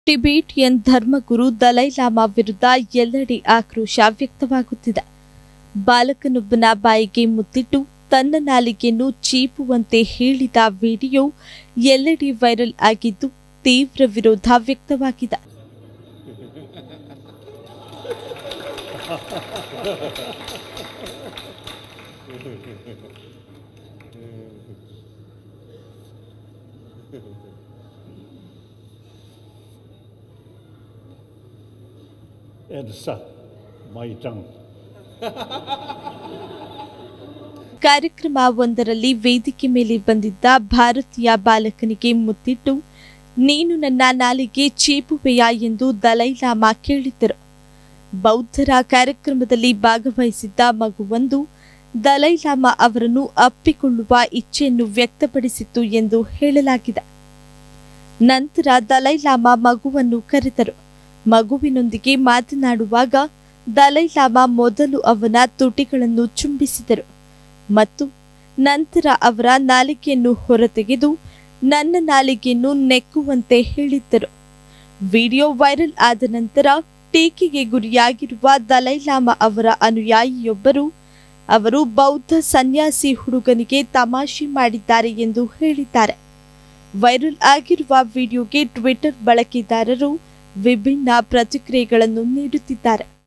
Tibetan ಧರ್ಮಗುರು Dalai llama ವಿರುದ್ಧ ಎಲ್ಲೆಡೆ ಆಕ್ರೋಶ ವ್ಯಕ್ತವಾಗುತ್ತಿದೆ. ಬಾಲಕನೊಬ್ಬನ ಬಾಯಿಗೆ ಮುತ್ತಿಟ್ಟು ತನ್ನ ನಾಲಿಗೆಯನ್ನು ಚೀಪುವಂತೆ ಹೇಳಿದ ವಿಡಿಯೋ ಎಲ್ಲೆಡೆ ವೈರಲ್ ಆಗಿದ್ದು ತೀವ್ರ ವಿರೋಧ ವ್ಯಕ್ತವಾಗಿದೆ. ಕಾರ್ಯಕ್ರಮವೊಂದರಲ್ಲಿ ವೇದಿಕೆ ಮೇಲೆ ಬಂದಿದ್ದ ಭಾರತೀಯ ಬಾಲಕನಿಗೆ ಮುತ್ತಿಟ್ಟು ನೀನು ನನ್ನ ನಾಲಿಗೆ ಚೀಪುವೆಯಾ ಎಂದು ದಲೈ ಲಾಮಾ ಕೇಳಿದ್ದರು. ಬೌದ್ಧರ ಕಾರ್ಯಕ್ರಮದಲ್ಲಿ ಭಾಗವಹಿಸಿದ್ದ ಮಗುವೊಂದು ದಲೈ ಲಾಮಾ ಅವರನ್ನು ಅಪ್ಪಿಕೊಳ್ಳುವ ಇಚ್ಛೆಯನ್ನು ವ್ಯಕ್ತಪಡಿಸಿತ್ತು ಎಂದು ಹೇಳಲಾಗಿದೆ. ನಂತರ ದಲೈ ಲಾಮಾ ಮಗುವನ್ನು ಕರೆದರು. ಮಗುವಿನೊಂದಿಗೆ ಮಾತನಾಡುವಾಗ ದಲೈ ಲಾಮಾ ಮೊದಲು ಅವನ ತುಟಿಗಳನ್ನು ಚುಂಬಿಸಿದರು ಮತ್ತು ನಂತರ ಅವರ ನಾಲಿಗೆಯನ್ನು ಹೊರತೆಗೆದು ನನ್ನ ನಾಲಿಗೆಯನ್ನು ನೆಕ್ಕುವಂತೆ ಹೇಳಿದ್ದರು. ವಿಡಿಯೋ ವೈರಲ್ ಆದ ನಂತರ ಟೀಕೆಗೆ ಗುರಿಯಾಗಿರುವ ದಲೈ ಲಾಮಾ ಅವರ ಅನುಯಾಯಿಯೊಬ್ಬರು ಅವರು ಬೌದ್ಧ ಸನ್ಯಾಸಿ ಹುಡುಗನಿಗೆ ತಮಾಷೆ ಮಾಡಿದ್ದಾರೆ ಎಂದು ಹೇಳಿದ್ದಾರೆ. ವೈರಲ್ ಆಗಿರುವ ವಿಡಿಯೋಗೆ ಟ್ವಿಟರ್ ಬಳಕೆದಾರರು ವಿಭಿನ್ನ ಪ್ರತಿಕ್ರಿಯೆಗಳನ್ನು ನೀಡುತ್ತಿದ್ದಾರೆ.